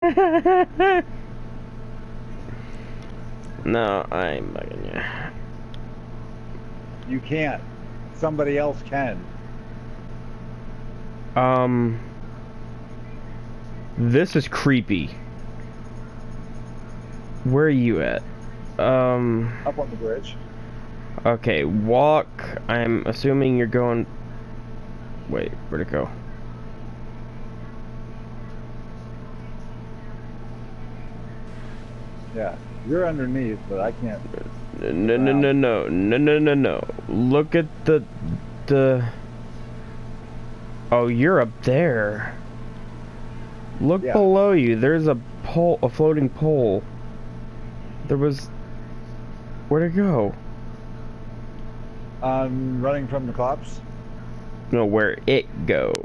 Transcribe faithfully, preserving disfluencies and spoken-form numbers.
No, I'm bugging you. You can't. Somebody else can. Um, this is creepy. Where are you at? Um, Up on the bridge. okay, walk. I'm assuming you're going. Wait, where'd it go? Yeah. You're underneath, but I can't. No, no, no, no, no, no, no, no. Look at the, the. Oh, you're up there. Look Yeah. below you. There's a pole, a floating pole. There was. Where'd it go? I'm running from the cops. No, where it go?